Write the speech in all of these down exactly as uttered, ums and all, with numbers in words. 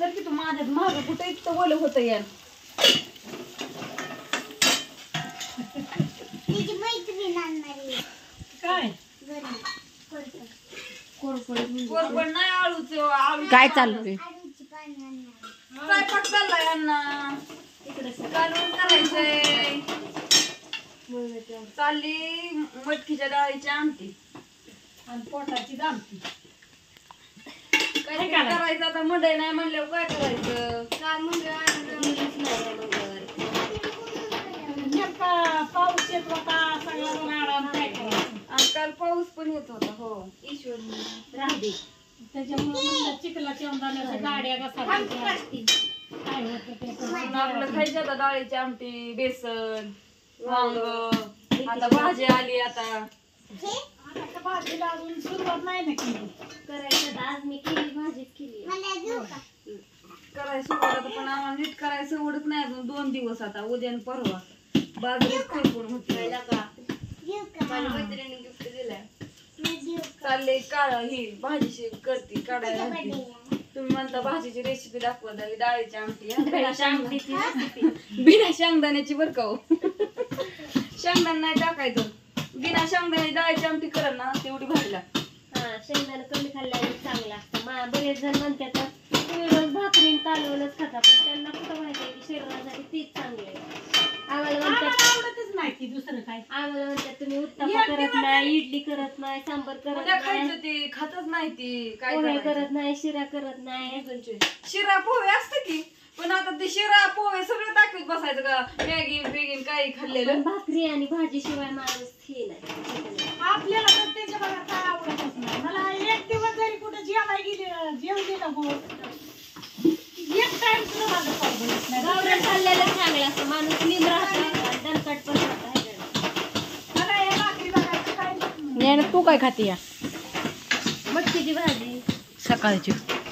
तर की तू माझ्यात माग कुठे इतकं बोल होतं यार. काय कोरपड नाही आळूच आळू काय चालू आहे? स्वयंपाक चाललाय यांना कालवण करायचंय. चालली मटकीच्या डाळीची आमटी आणि पोटाची दामटी. काय करायचं आता मंडई नाही म्हणल्यावर काय करायचं. नेमका पाऊस येत होता सगळा उन्हाळा काय करायचं. आणि काल पाऊस पण येत होता. हो ईश्वरी राहू त्याच्यामुळे म्हणलं चिखलाच्या अंदाजाच्या गाड्या कसा काय होतं ते पण. आपलं खायचं आता डाळीची आमटी बेसन वांग. आता भाजी आली आता आता भाजीला अजून सुरुवात नाही ना केली करायचं. आज मी केली भाजी केली. करायचं सुरुवात पण आम्हाला नीट करायचं सवडत नाही अजून. दोन दिवस आता उद्या आणि परवा बाजरीच खुरपून होती माझ्या मैत्रिणीने गिफ्ट दिलाय. चालले काढा ही भाजी करते काढायला घालते. तुम्ही म्हणता भाजीची रेसिपी दाखवा द्यावी. डाळीची आमटी हा. बिना शेंगदाण्याची बिना शेंगदाण्याची बरं का हो. शेंगदाणा नाही टाकायचं. बिना शेंगदाण्याची डाळीची आमटी करत ना तेवढी भाजी लागते. हा शेंगदाणा कमी खाल्ल्याने चांगला असतं. मा बरेच जण म्हणतात तुम्ही रोज भाकरी कालवणच खाता पण त्यांना कुठं माहिती आहे की शरीरासाठी तीच चांगली आहे. आम्हाला म्हणतात आवडतच नाही की दुसरं काय. आम्हाला म्हणतात तुम्ही उत्तप्पा करत नाही इडली करत नाही सांबर करत उद्या नाही खायचं ती खातच नाही ती. काय पोहे करायचं? करत नाही शिरा करत नाही. शिरा पोहे असते की पण आता ते शिरा पोहे सगळं दाखवत बसायचं का मॅगी बेगीन काही खाल्लेलं. पण भाकरी आणि भाजी शिवाय माणूस हे नाही. आपल्याला तर त्याच्या बघा काय आवडतच नाही. मला एक दिवस जरी कुठे जेवायला गेले जेवले ना हो एक टाइम सुद्धा माझं पाव भरत नाही. गावरान खाल्लेलं चांगलं असतं. माणूस निम राहतो आणि दणकट पण राहतो. मला हे भाकरी बघायचं काय नाही. याने तू काय खाते या मटकीची भाजी सकाळची?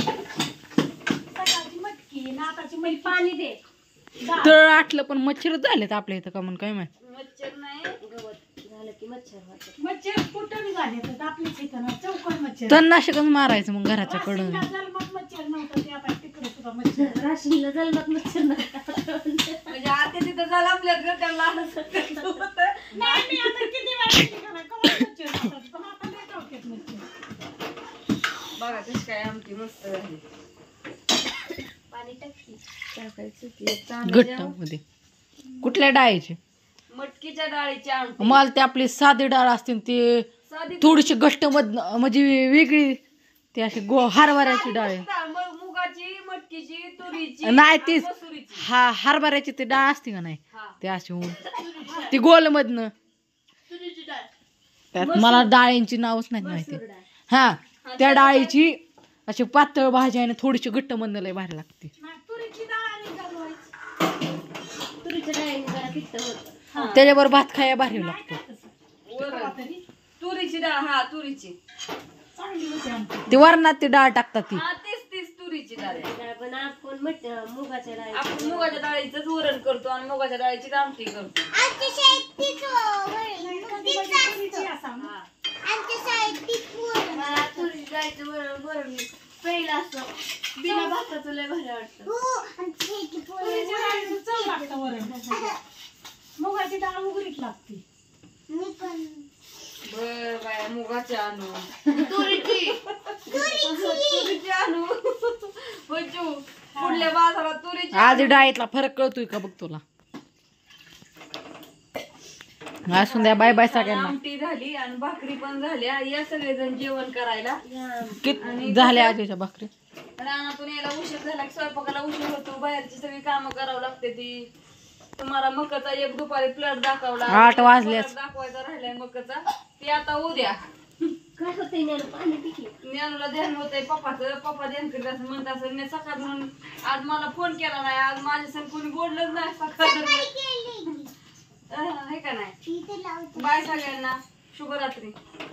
सकाळची मटकी नाताची पण मटकी पाणी दे. डाळ. तळ आटलं पण मच्छर झालेत आपल्या इथं का म्हणून काय माहिती. मच्छर नाही गवत झालं की मच्छर होतात. मच्छर कुठं बी झाले तर आपलीच इथं ना चौकोन मच्छर. तणनाशकच मारायचं मग घराच्या कडून. राशीनला जन्मात मच्छर नव्हतं ते आता तिकडे सुद्धा मच्छर. राशीनला जन्मात मच्छर नसतात. म्हणजे आता तिथं झालं आपल्या त्यांना नाही मी आता किती वेळा केली का नाही, कवा मच्छर नव्हतं. पण आता लय डोक्यात मच्छर. बघा कशी काय आमटी मस्त झाली. पाणी टाकते. टाकायचं ती घट्ट मध्ये. कुठल्या डाळीची? मटकीच्या डाळीची आमटी. मला ते आपली साधी डाळ असते ते साधी थोडीशी घट्ट मध म्हणजे वेगळी ते अशी गो हरभऱ्याची डाळ आहे. मग मुगाची मटकीची तुरीची नाही आणि तीच मसुरीची. हा हरभऱ्याची ती डाळ असते का नाही हा. ते अशी होऊन ती गोल मधनं त्यात मला डाळींची नावच नाही माहिती. हा त्या डाळीची अशी पातळ भाजी आणि थोडीशी घट्ट मधनं लय भारी लागते. नाही, तुरीची डाळ आणि घालवायची. तुरीच्या डाळीने जरा पित्त होतं. त्याच्यावर भात खाया भारी लागतो. वरण. तुरीची डाळ हा तुरीची चांगली होती आमची. ती वरणात ती डाळ टाकतात ती. हा तीच तीच तुरीची डाळ आहे. डाळ पण आपण मट मुगाच्या डाळी आपण मुगाच्या डाळीचंच वरण करतो आणि मुगाच्या डाळीची आमटी करतो. तुरीची असावं ना. मला तुरीच्या डाळीचं वरण वरण पहिलं असतं बिना भाताचं लय भारी वाटतं. तुरीच्या डाळीचं चव लागतं वरण. मुगाची डाळ उघडीत लागते. बर बाया मुगाची आणू तुरीची तुरीची आणू बच्चू पुढल्या बाजारात तुरीची आज डाळीतला फरक कळतोय का बघ तुला. असून द्या. बाय बाय सगळ्यांना. आमटी झाली आणि भाकरी पण झाल्या. या सगळेजण जेवण करायला. किती झाल्या आजीच्या भाकरी? रानातून यायला उशीर झाला की स्वयंपाकाला उशीर होतो. बाहेरची सगळी कामं करावं लागते ती. तुम्हाला मकाचा एक दुपारी प्लॅट दाखवला. आठ वाजल्याच. दाखवायचा राहिलाय मकाचा ते आता उद्या. काय होतंय ज्ञान पाणी पिकी ज्ञानूला ध्यान होतंय पप्पाचं. पप्पा ध्यान करीत असं म्हणत असं मी सकाळ म्हणून आज मला फोन केला नाही. आज माझ्या संग कोणी बोललंच नाही सकाळ. हे का नाही. बाय सगळ्यांना. शुभरात्री.